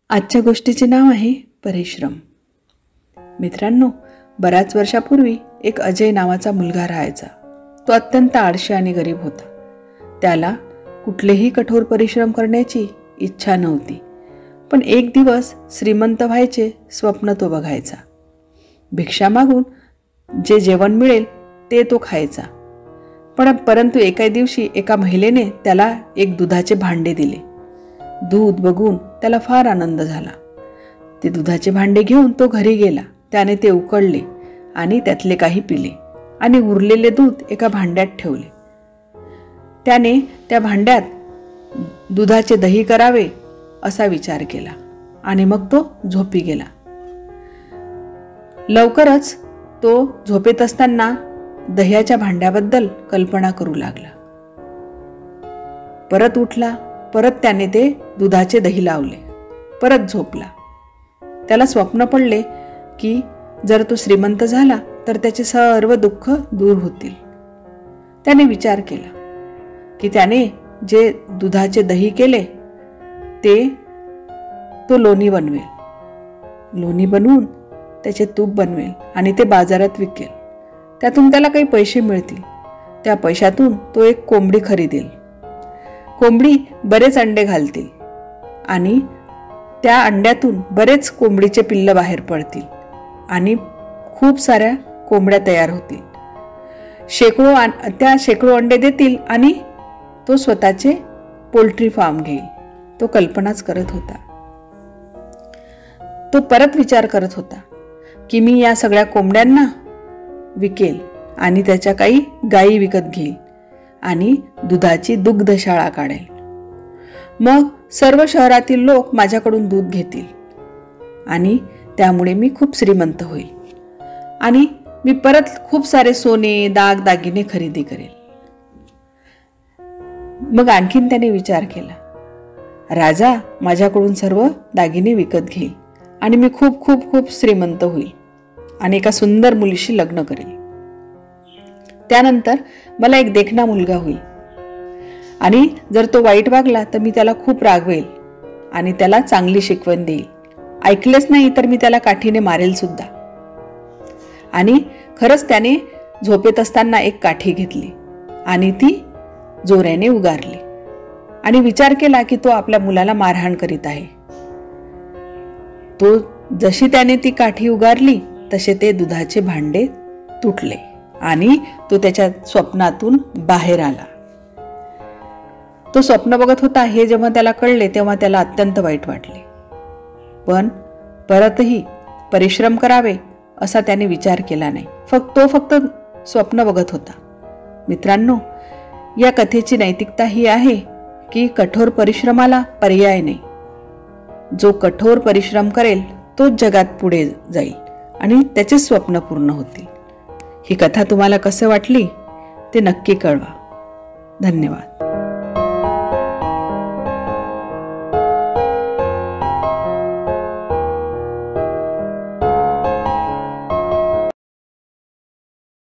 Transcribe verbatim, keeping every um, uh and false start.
आजच्या गोष्टीचे नाव आहे परिश्रम. मित्रांनो, बऱ्याच वर्षापूर्वी एक अजय नावाचा मुलगा राहायचा. तो अत्यंत आळशी आणि गरीब होता. त्याला कुठलेही कठोर परिश्रम करण्याची इच्छा नव्हती. पण एक दिवस श्रीमंत व्हायचे स्वप्न तो बघायचा. भिक्षा मागून जे जेवण मिळेल ते तो खायचा. पण परंतु एका दिवशी एका महिलेने त्याला एक दुधाचे भांडे दिले. दूध बघून त्याला फार आनंद झाला. ते दुधाचे भांडे घेऊन तो घरी गेला. त्याने ते उकळले आणि त्यातले काही पिले आणि उरलेले दूध एका भांड्यात ठेवले. त्याने त्या भांड्यात दुधाचे दही करावे असा विचार केला आणि मग तो झोपी गेला. लवकरच तो झोपेत असताना दह्याच्या भांड्याबद्दल कल्पना करू लागला. परत उठला. परत त्याने ते दुधाचे दही लावले. परत झोपला. त्याला स्वप्न पडले की जर तो श्रीमंत झाला तर त्याचे सर्व दुःख दूर होतील. त्याने विचार केला की त्याने जे दुधाचे दही केले ते तो लोणी बनवेल. लोणी बनवून त्याचे तूप बनवेल आणि ते बाजारात विकेल. त्यातून त्याला काही पैसे मिळतील. त्या पैशातून तो एक कोंबडी खरेदेल. कोंबडी बरेच अंडे घालतील आणि त्या अंड्यातून बरेच कोंबडीचे पिल्लं बाहेर पडतील आणि खूप साऱ्या कोंबड्या तयार होतील. शेकडो त्या शेकडो अंडे देतील आणि तो स्वतःचे पोल्ट्री फार्म घेईल. तो कल्पनाच करत होता. तो परत विचार करत होता की मी या सगळ्या कोंबड्यांना विकेल आणि त्याच्या काही गायी विकत घेईल आणि दुधाची दुग्धशाळा काढेल. मग सर्व शहरातील लोक माझ्याकडून दूध घेतील आणि त्यामुळे मी खूप श्रीमंत होईल आणि मी परत खूप सारे सोने दाग दागिने खरेदी करेल. मग आणखीन त्याने विचार केला, राजा माझ्याकडून सर्व दागिने विकत घेईल आणि मी खूप खूप खूप श्रीमंत होईल आणि एका सुंदर मुलीशी लग्न करेल. त्यानंतर मला एक देखणा मुलगा होईल आणि जर तो वाईट वागला तर मी त्याला खूप रागवेल आणि त्याला चांगली शिकवण देईल. ऐकलेच नाही तर मी त्याला काठीने मारेल सुद्धा. आणि खरंच त्याने झोपेत असताना एक काठी घेतली आणि ती जोराने उगारली आणि विचार केला की तो आपल्या मुलाला मारहाण करीत आहे. तो जशी त्याने ती काठी उगारली तसे ते दुधाचे भांडे तुटले आणि तो त्याच्या स्वप्नातून बाहेर आला. तो स्वप्न बघत होता हे जेव्हा त्याला कळले तेव्हा त्याला अत्यंत वाईट वाटले. पण परतही परिश्रम करावे असा त्याने विचार केला नाही. फक्त तो फक्त स्वप्न बघत होता. मित्रांनो, या कथेची नैतिकता ही आहे की कठोर परिश्रमाला पर्याय नाही. जो कठोर परिश्रम करेल तोच जगात पुढे जाईल आणि त्याचे स्वप्न पूर्ण होतील. ही कथा तुम्हाला कसं वाटली ते नक्की कळवा. धन्यवाद.